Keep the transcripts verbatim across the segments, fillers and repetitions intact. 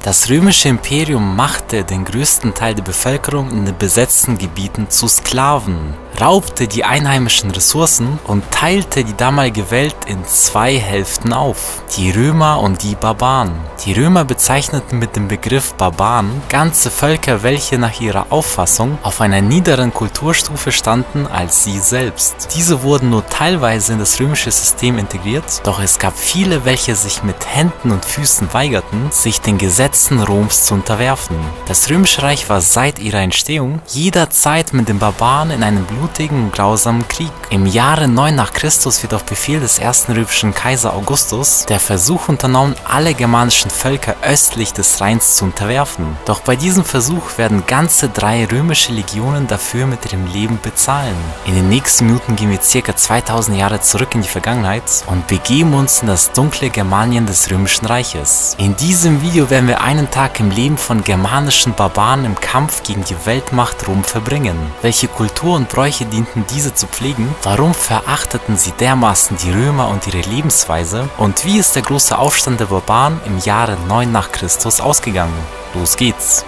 Das römische Imperium machte den größten Teil der Bevölkerung in den besetzten Gebieten zu Sklaven, raubte die einheimischen Ressourcen und teilte die damalige Welt in zwei Hälften auf, die Römer und die Barbaren. Die Römer bezeichneten mit dem Begriff Barbaren ganze Völker, welche nach ihrer Auffassung auf einer niederen Kulturstufe standen als sie selbst. Diese wurden nur teilweise in das römische System integriert, doch es gab viele, welche sich mit Händen und Füßen weigerten, sich den Gesetzen Roms zu unterwerfen. Das Römische Reich war seit ihrer Entstehung jederzeit mit den Barbaren in einem blutigen und grausamen Krieg. Im Jahre neun nach Christus wird auf Befehl des ersten römischen Kaiser Augustus der Versuch unternommen, alle germanischen Völker östlich des Rheins zu unterwerfen. Doch bei diesem Versuch werden ganze drei römische Legionen dafür mit ihrem Leben bezahlen. In den nächsten Minuten gehen wir ca. zweitausend Jahre zurück in die Vergangenheit und begeben uns in das dunkle Germanien des Römischen Reiches. In diesem Video werden wir einen Tag im Leben von germanischen Barbaren im Kampf gegen die Weltmacht Rom verbringen. Welche Kultur und Bräuche dienten diese zu pflegen? Warum verachteten sie dermaßen die Römer und ihre Lebensweise? Und wie ist der große Aufstand der Barbaren im Jahre neun nach Christus ausgegangen? Los geht's!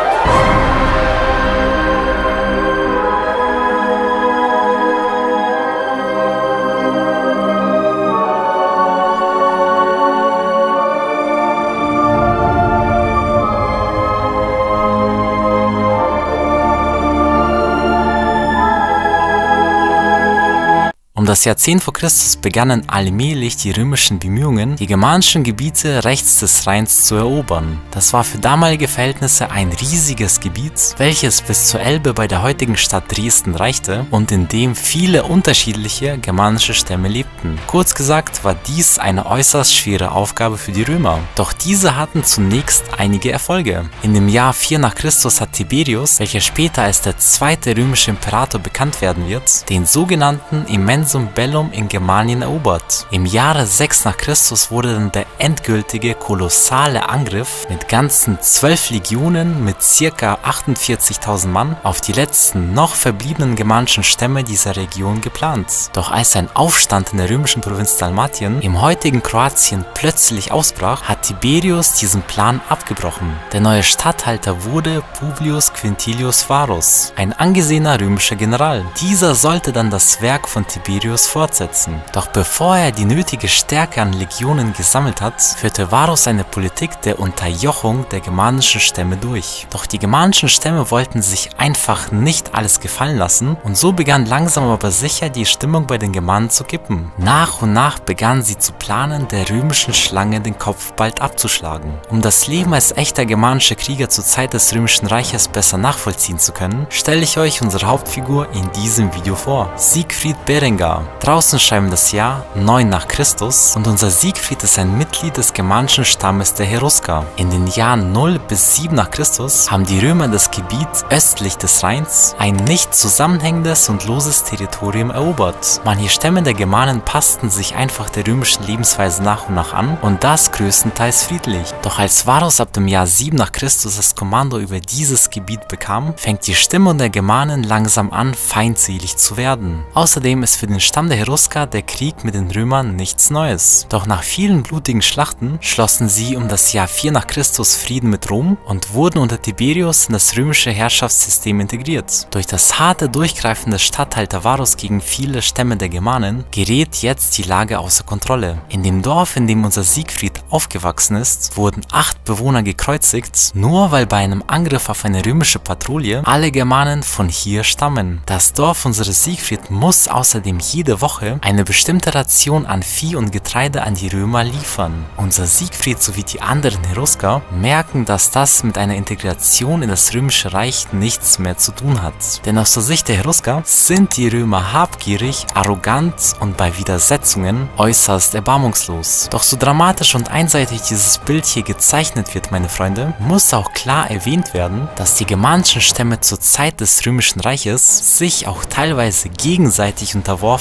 Um das Jahrzehnt vor Christus begannen allmählich die römischen Bemühungen, die germanischen Gebiete rechts des Rheins zu erobern. Das war für damalige Verhältnisse ein riesiges Gebiet, welches bis zur Elbe bei der heutigen Stadt Dresden reichte und in dem viele unterschiedliche germanische Stämme lebten. Kurz gesagt war dies eine äußerst schwere Aufgabe für die Römer. Doch diese hatten zunächst einige Erfolge. In dem Jahr vier nach Christus hat Tiberius, welcher später als der zweite römische Imperator bekannt werden wird, den sogenannten Immensen Bellum in Germanien erobert. Im Jahre sechs nach Christus wurde dann der endgültige kolossale Angriff mit ganzen zwölf Legionen mit ca. achtundvierzigtausend Mann auf die letzten noch verbliebenen germanischen Stämme dieser Region geplant. Doch als ein Aufstand in der römischen Provinz Dalmatien im heutigen Kroatien plötzlich ausbrach, hat Tiberius diesen Plan abgebrochen. Der neue Statthalter wurde Publius Quintilius Varus, ein angesehener römischer General. Dieser sollte dann das Werk von Tiberius fortsetzen. Doch bevor er die nötige Stärke an Legionen gesammelt hat, führte Varus eine Politik der Unterjochung der germanischen Stämme durch. Doch die germanischen Stämme wollten sich einfach nicht alles gefallen lassen und so begann langsam aber sicher die Stimmung bei den Germanen zu kippen. Nach und nach begannen sie zu planen, der römischen Schlange den Kopf bald abzuschlagen. Um das Leben als echter germanischer Krieger zur Zeit des Römischen Reiches besser nachvollziehen zu können, stelle ich euch unsere Hauptfigur in diesem Video vor. Siegfried Berengar. Draußen schreiben das Jahr neun nach Christus und unser Siegfried ist ein Mitglied des germanischen Stammes der Cherusker. In den Jahren null bis sieben nach Christus haben die Römer das Gebiet östlich des Rheins, ein nicht zusammenhängendes und loses Territorium, erobert. Manche Stämme der Germanen passten sich einfach der römischen Lebensweise nach und nach an und das größtenteils friedlich. Doch als Varus ab dem Jahr sieben nach Christus das Kommando über dieses Gebiet bekam, fängt die Stimmung der Germanen langsam an, feindselig zu werden. Außerdem ist für den Stamm der Cherusker der Krieg mit den Römern nichts Neues. Doch nach vielen blutigen Schlachten schlossen sie um das Jahr vier nach Christus Frieden mit Rom und wurden unter Tiberius in das römische Herrschaftssystem integriert. Durch das harte Durchgreifen des Statthalter Varus gegen viele Stämme der Germanen gerät jetzt die Lage außer Kontrolle. In dem Dorf, in dem unser Siegfried aufgewachsen ist, wurden acht Bewohner gekreuzigt, nur weil bei einem Angriff auf eine römische Patrouille alle Germanen von hier stammen. Das Dorf unseres Siegfried muss außerdem jede Woche eine bestimmte Ration an Vieh und Getreide an die Römer liefern. Unser Siegfried sowie die anderen Cherusker merken, dass das mit einer Integration in das Römische Reich nichts mehr zu tun hat. Denn aus der Sicht der Cherusker sind die Römer habgierig, arrogant und bei Widersetzungen äußerst erbarmungslos. Doch so dramatisch und einseitig dieses Bild hier gezeichnet wird, meine Freunde, muss auch klar erwähnt werden, dass die germanischen Stämme zur Zeit des Römischen Reiches sich auch teilweise gegenseitig unterworfen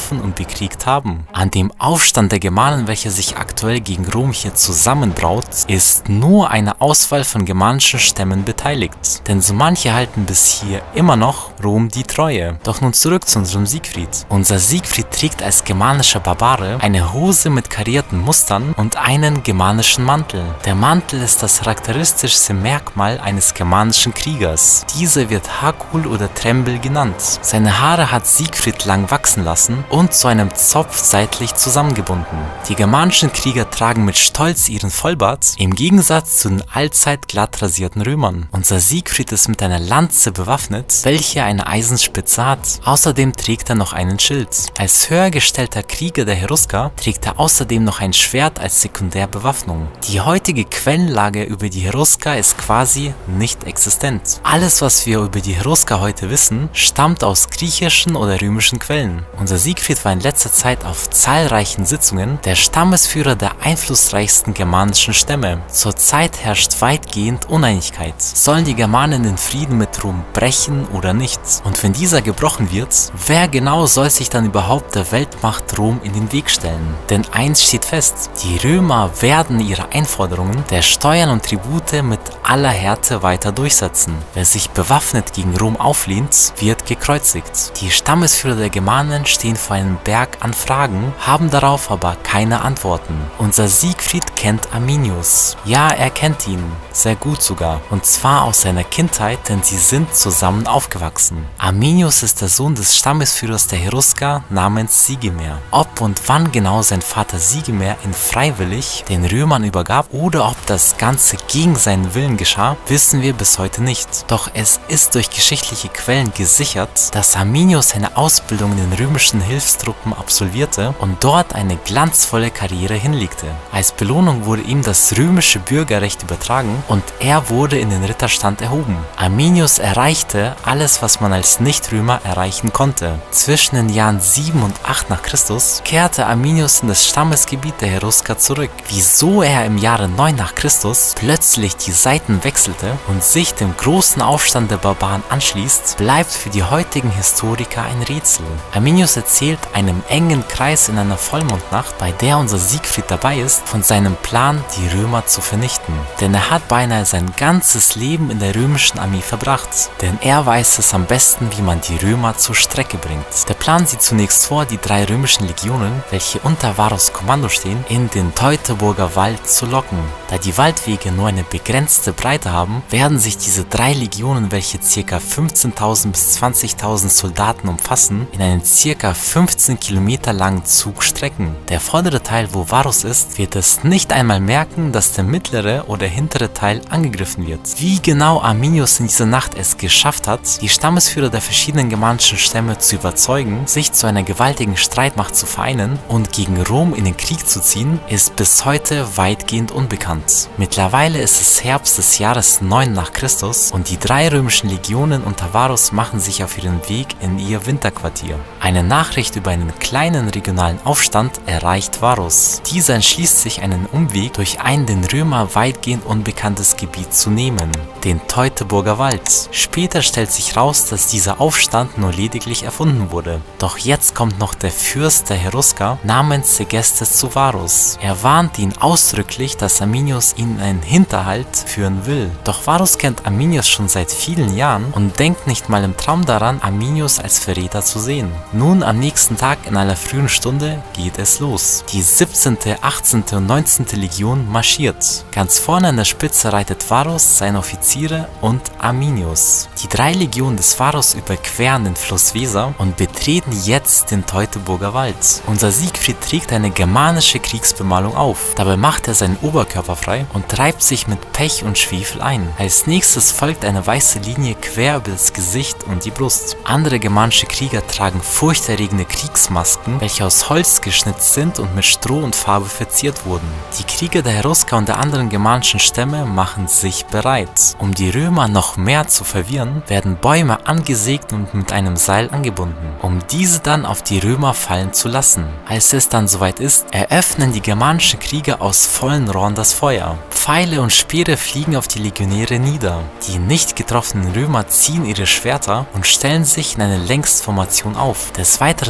getroffen und bekriegt haben. An dem Aufstand der Germanen, welcher sich aktuell gegen Rom hier zusammenbraut, ist nur eine Auswahl von germanischen Stämmen beteiligt. Denn so manche halten bis hier immer noch Rom die Treue. Doch nun zurück zu unserem Siegfried. Unser Siegfried trägt als germanischer Barbare eine Hose mit karierten Mustern und einen germanischen Mantel. Der Mantel ist das charakteristischste Merkmal eines germanischen Kriegers. Dieser wird Hakul oder Trembel genannt. Seine Haare hat Siegfried lang wachsen lassen und zu einem Zopf seitlich zusammengebunden. Die germanischen Krieger tragen mit Stolz ihren Vollbart, im Gegensatz zu den allzeit glatt rasierten Römern. Unser Siegfried ist mit einer Lanze bewaffnet, welche eine Eisenspitze hat. Außerdem trägt er noch einen Schild. Als höher gestellter Krieger der Cherusker trägt er außerdem noch ein Schwert als Sekundärbewaffnung. Die heutige Quellenlage über die Cherusker ist quasi nicht existent. Alles, was wir über die Cherusker heute wissen, stammt aus griechischen oder römischen Quellen. Unser Siegfried war in letzter Zeit auf zahlreichen Sitzungen der Stammesführer der einflussreichsten germanischen Stämme. Zurzeit herrscht weitgehend Uneinigkeit. Sollen die Germanen den Frieden mit Rom brechen oder nicht? Und wenn dieser gebrochen wird, wer genau soll sich dann überhaupt der Weltmacht Rom in den Weg stellen? Denn eins steht fest: Die Römer werden ihre Einforderungen der Steuern und Tribute mit aller Härte weiter durchsetzen. Wer sich bewaffnet gegen Rom auflehnt, wird gekreuzigt. Die Stammesführer der Germanen stehen vor einem Berg an Fragen, haben darauf aber keine Antworten. Unser Siegfried kennt Arminius. Ja, er kennt ihn. Sehr gut sogar. Und zwar aus seiner Kindheit, denn sie sind zusammen aufgewachsen. Arminius ist der Sohn des Stammesführers der Cherusker namens Sigemer. Ob und wann genau sein Vater Sigemer ihn freiwillig den Römern übergab oder ob das Ganze gegen seinen Willen geschah, wissen wir bis heute nicht. Doch es ist durch geschichtliche Quellen gesichert, dass Arminius seine Ausbildung in den römischen Hilfstruppen absolvierte und dort eine glanzvolle Karriere hinlegte. Als Belohnung wurde ihm das römische Bürgerrecht übertragen und er wurde in den Ritterstand erhoben. Arminius erreichte alles, was man als Nicht-Römer erreichen konnte. Zwischen den Jahren sieben und acht nach Christus kehrte Arminius in das Stammesgebiet der Cherusker zurück. Wieso er im Jahre neun nach Christus plötzlich die Seiten wechselte und sich dem großen Aufstand der Barbaren anschließt, bleibt für die heutigen Historiker ein Rätsel. Arminius erzählt einem engen Kreis in einer Vollmondnacht, bei der unser Siegfried dabei ist, von seinem Plan, die Römer zu vernichten. Denn er hat beinahe sein ganzes Leben in der römischen Armee verbracht. Denn er weiß es am besten, wie man die Römer zur Strecke bringt. Der Plan sieht zunächst vor, die drei römischen Legionen, welche unter Varros Kommando stehen, in den Teutoburger Wald zu locken. Da die Waldwege nur eine begrenzte Breite haben, werden sich diese drei Legionen, welche ca. fünfzehntausend bis zwanzigtausend Soldaten umfassen, in einen ca. fünfzehn Kilometer langen Zug strecken. Der vordere Teil, wo Varros ist, wird es nicht einmal merken, dass der mittlere oder hintere Teil angegriffen wird. Wie genau Arminius in dieser Nacht es geschafft hat, die Stammesführer der verschiedenen germanischen Stämme zu überzeugen, sich zu einer gewaltigen Streitmacht zu vereinen und gegen Rom in den Krieg zu ziehen, ist bis heute weitgehend unbekannt. Mittlerweile ist es Herbst des Jahres neun nach Christus und die drei römischen Legionen unter Varros machen sich auf ihren Weg in ihr Winterquartier. Eine Nachricht über einen kleinen regionalen Aufstand erreicht Varros. Dieser entschließt sich, einen Umweg durch ein den Römer weitgehend unbekanntes Gebiet zu nehmen, den Teutoburger Wald. Später stellt sich raus, dass dieser Aufstand nur lediglich erfunden wurde. Doch jetzt kommt noch der Fürst der Cherusker namens Segestes zu Varros. Er warnt ihn ausdrücklich, dass Arminius ihn in einen Hinterhalt führen will. Doch Varros kennt Arminius schon seit vielen Jahren und denkt nicht mal im Traum daran, Arminius als Verräter zu sehen. Nun am nächsten Tag in einer frühen Stunde geht es los. Die siebzehnte, achtzehnte und neunzehnte Legion marschiert. Ganz vorne an der Spitze reitet Varros, seine Offiziere und Arminius. Die drei Legionen des Varros überqueren den Fluss Weser und betreten jetzt den Teutoburger Wald. Unser Siegfried trägt eine germanische Kriegsbemalung auf. Dabei macht er seinen Oberkörper frei und treibt sich mit Pech und Schwefel ein. Als nächstes folgt eine weiße Linie quer über das Gesicht und die Brust. Andere germanische Krieger tragen furchterregende Kriegsmasken, welche aus Holz geschnitzt sind und mit Stroh und Farbe verziert wurden. Die Krieger der Cherusker und der anderen germanischen Stämme machen sich bereit. Um die Römer noch mehr zu verwirren, werden Bäume angesägt und mit einem Seil angebunden, um diese dann auf die Römer fallen zu lassen. Als es dann soweit ist, eröffnen die germanischen Krieger aus vollen Rohren das Feuer. Pfeile und Speere fliegen auf die Legionäre nieder. Die nicht getroffenen Römer ziehen ihre Schwerter und stellen sich in eine Längsformation auf. Des Weiteren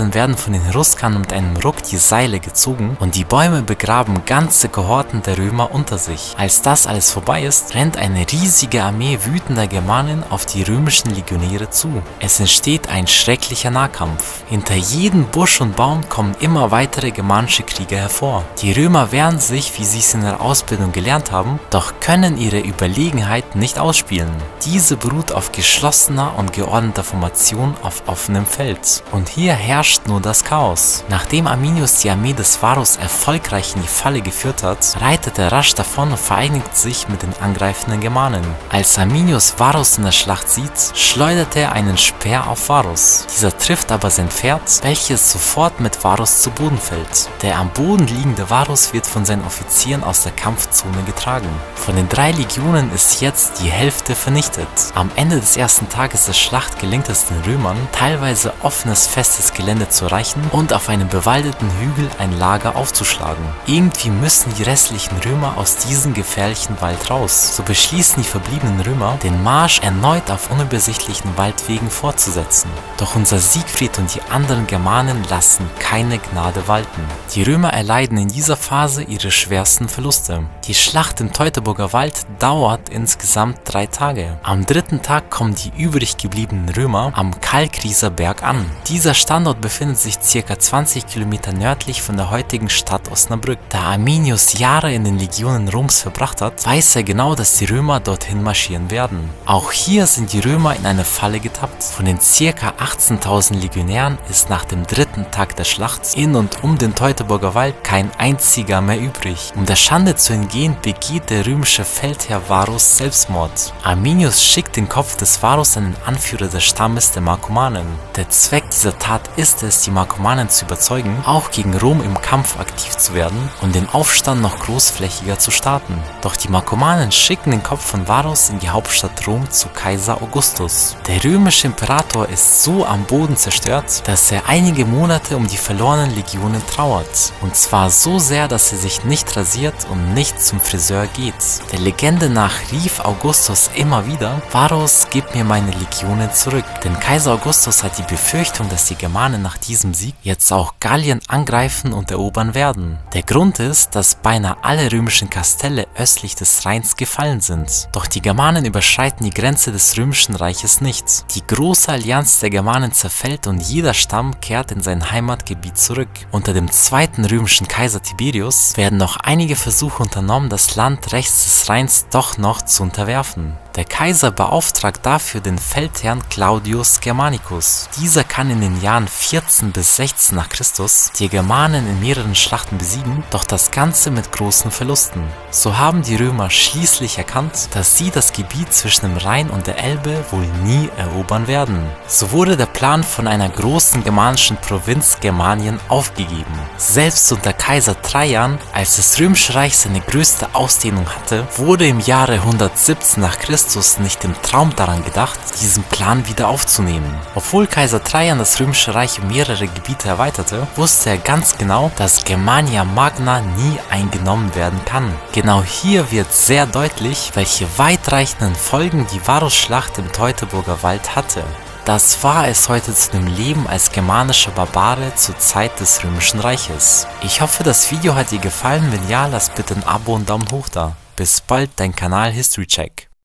anderen werden von den Cheruskern mit einem Ruck die Seile gezogen und die Bäume begraben ganze Kohorten der Römer unter sich. Als das alles vorbei ist, rennt eine riesige Armee wütender Germanen auf die römischen Legionäre zu. Es entsteht ein schrecklicher Nahkampf. Hinter jedem Busch und Baum kommen immer weitere germanische Krieger hervor. Die Römer wehren sich, wie sie es in der Ausbildung gelernt haben, doch können ihre Überlegenheit nicht ausspielen. Diese beruht auf geschlossener und geordneter Formation auf offenem Feld. Und hier herrscht nur das Chaos. Nachdem Arminius die Armee des Varus erfolgreich in die Falle geführt hat, reitet er rasch davon und vereinigt sich mit den angreifenden Germanen. Als Arminius Varus in der Schlacht sieht, schleudert er einen Speer auf Varus. Dieser trifft aber sein Pferd, welches sofort mit Varus zu Boden fällt. Der am Boden liegende Varus wird von seinen Offizieren aus der Kampfzone getragen. Von den drei Legionen ist jetzt die Hälfte vernichtet. Am Ende des ersten Tages der Schlacht gelingt es den Römern, teilweise offenes, festes Gelände zu erreichen und auf einem bewaldeten Hügel ein Lager aufzuschlagen. Irgendwie müssen die restlichen Römer aus diesem gefährlichen Wald raus. So beschließen die verbliebenen Römer, den Marsch erneut auf unübersichtlichen Waldwegen fortzusetzen. Doch unser Siegfried und die anderen Germanen lassen keine Gnade walten. Die Römer erleiden in dieser Phase ihre schwersten Verluste. Die Schlacht im Teutoburger Wald dauert insgesamt drei Tage. Am dritten Tag kommen die übrig gebliebenen Römer am Kalkrieser Berg an. Dieser Standort befindet sich ca. zwanzig Kilometer nördlich von der heutigen Stadt Osnabrück. Da Arminius Jahre in den Legionen Roms verbracht hat, weiß er genau, dass die Römer dorthin marschieren werden. Auch hier sind die Römer in eine Falle getappt. Von den ca. achtzehntausend Legionären ist nach dem dritten Tag der Schlacht in und um den Teutoburger Wald kein einziger mehr übrig. Um der Schande zu entgehen, begeht der römische Feldherr Varus Selbstmord. Arminius schickt den Kopf des Varus an den Anführer des Stammes der Markomannen. Der Zweck dieser Tat ist es, die Markomannen zu überzeugen, auch gegen Rom im Kampf aktiv zu werden und den Aufstand noch großflächiger zu starten. Doch die Markomannen schicken den Kopf von Varus in die Hauptstadt Rom zu Kaiser Augustus. Der römische Imperator ist so am Boden zerstört, dass er einige Monate um die verlorenen Legionen trauert. Und zwar so sehr, dass er sich nicht rasiert und nicht zum Friseur geht. Der Legende nach rief Augustus immer wieder: Varus, gib mir meine Legionen zurück. Denn Kaiser Augustus hat die Befürchtung, dass die Germanen nach diesem Sieg jetzt auch Gallien angreifen und erobern werden. Der Grund ist, dass beinahe alle römischen Kastelle östlich des Rheins gefallen sind. Doch die Germanen überschreiten die Grenze des römischen Reiches nicht. Die große Allianz der Germanen zerfällt und jeder Stamm kehrt in sein Heimatgebiet zurück. Unter dem zweiten römischen Kaiser Tiberius werden noch einige Versuche unternommen, das Land rechts des Rheins doch noch zu unterwerfen. Der Kaiser beauftragt dafür den Feldherrn Claudius Germanicus. Dieser kann in den Jahren vierzehn bis sechzehn nach Christus die Germanen in mehreren Schlachten besiegen, doch das Ganze mit großen Verlusten. So haben die Römer schließlich erkannt, dass sie das Gebiet zwischen dem Rhein und der Elbe wohl nie erobern werden. So wurde der Plan von einer großen germanischen Provinz Germanien aufgegeben. Selbst unter Kaiser Trajan, als das Römische Reich seine größte Ausdehnung hatte, wurde im Jahre hundertsiebzehn nach Christus nicht im Traum daran gedacht, diesen Plan wieder aufzunehmen. Obwohl Kaiser Trajan das Römische Reich um mehrere Gebiete erweiterte, wusste er ganz genau, dass Germania Magna nie eingenommen werden kann. Genau hier wird sehr deutlich, welche weitreichenden Folgen die Varusschlacht im Teutoburger Wald hatte. Das war es heute zu dem Leben als germanischer Barbare zur Zeit des Römischen Reiches. Ich hoffe, das Video hat dir gefallen. Wenn ja, lass bitte ein Abo und Daumen hoch da. Bis bald, dein Kanal History Check.